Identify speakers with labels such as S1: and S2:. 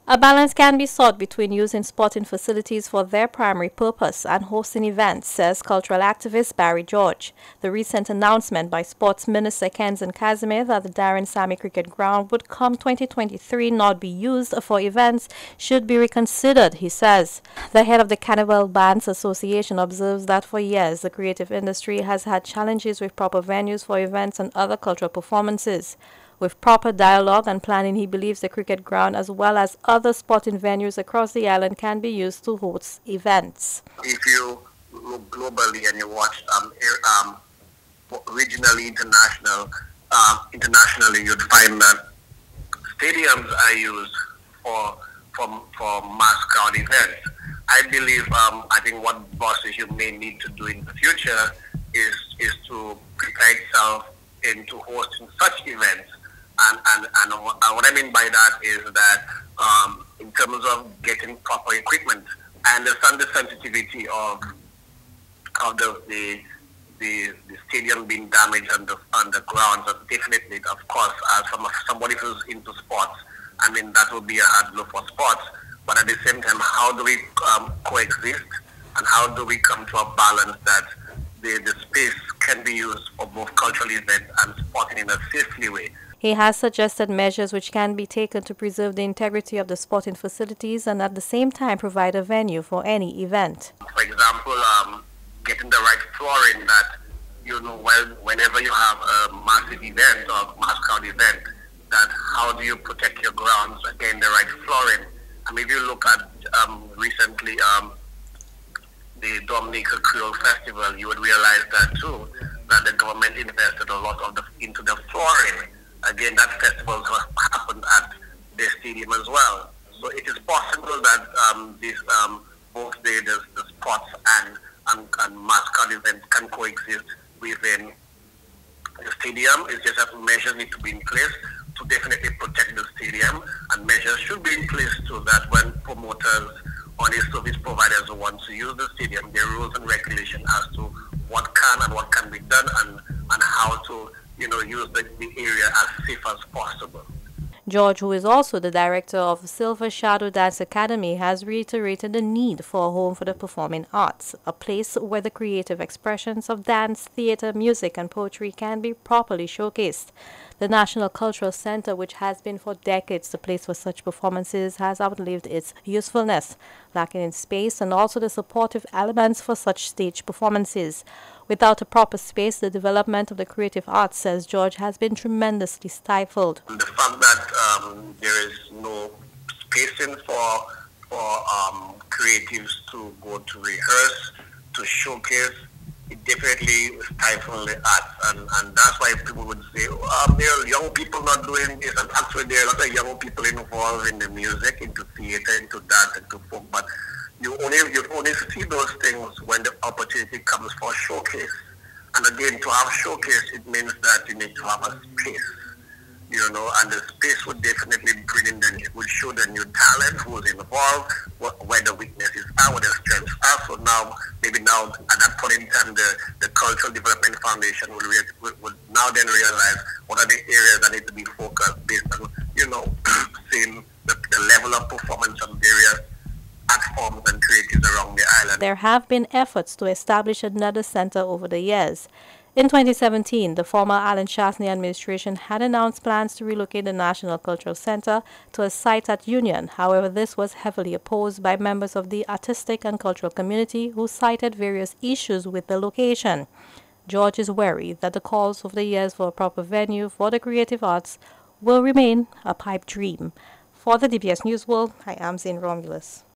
S1: A balance can be sought between using sporting facilities for their primary purpose and hosting events, says cultural activist Barry George. The recent announcement by Sports Minister Kenson Casimir that the Daren Sammy Cricket Ground would come 2023 not be used for events should be reconsidered, he says. The head of the Carnival Bands Association observes that for years the creative industry has had challenges with proper venues for events and other cultural performances. With proper dialogue and planning, he believes the cricket ground as well as other sporting venues across the island can be used to host events.
S2: If you look globally and you watch regionally, internationally, you'd find that stadiums are used for mass crowd events. I believe, I think what Beausejour may need to do in the future is to prepare itself into hosting such events. And what I mean by that is that in terms of getting proper equipment, I understand the sensitivity of the stadium being damaged on the grounds. And definitely, of course, as somebody who's into sports, I mean that would be a hard blow for sports. But at the same time, how do we coexist, and how do we come to a balance that the space can be used for both cultural events and sporting in a safely way?
S1: He has suggested measures which can be taken to preserve the integrity of the sporting facilities and at the same time provide a venue for any event.
S2: For example, getting the right flooring that, whenever you have a massive event or mass crowd event, that how do you protect your grounds against the right flooring? I mean, if you look at recently the Dominica Creole Festival, you would realize that too, that the government invested a lot into the flooring. Again, that festival happened at the stadium as well. So it is possible that both the sports and mass crowd events can coexist within the stadium. It's just that measures need to be in place to definitely protect the stadium, and measures should be in place so that when promoters or the service providers want to use the stadium, there are rules and regulations as to what can and what can be done and how to use the area as safe as possible.
S1: George, who is also the director of Silver Shadow Dance Academy, has reiterated the need for a home for the performing arts, a place where the creative expressions of dance, theater, music, and poetry can be properly showcased. The National Cultural Center, which has been for decades the place for such performances, has outlived its usefulness, lacking in space and also the supportive elements for such stage performances. Without a proper space, the development of the creative arts, says George, has been tremendously stifled.
S2: The fact that there is no spacing for creatives to go to rehearse, to showcase, it definitely stifles the arts, and that's why people would say, there are young people not doing this, and actually there are a lot of young people involved in the music, into theater, into dance, into folk, but you only see those things when the opportunity comes for showcase. And again, to have showcase, it means that you need to have a space, and the space would definitely would show the new talent who's involved, where the weaknesses are, where the strengths are. So maybe now, at that point in time, the Cultural Development Foundation will now then realize what are the areas that need to be focused based on, seeing the level of performance of various art forms and creatives around the island.
S1: There have been efforts to establish another center over the years. In 2017, the former Alan Chastney administration had announced plans to relocate the National Cultural Center to a site at Union. However, this was heavily opposed by members of the artistic and cultural community who cited various issues with the location. George is wary that the calls over the years for a proper venue for the creative arts will remain a pipe dream. For the DBS News World, I am Zane Romulus.